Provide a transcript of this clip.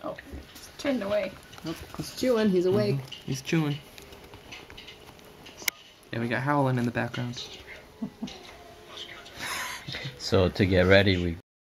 Oh, it's turned away. Oh, he's chewing. He's awake. He's chewing. Yeah, we got howling in the background. So to get ready, we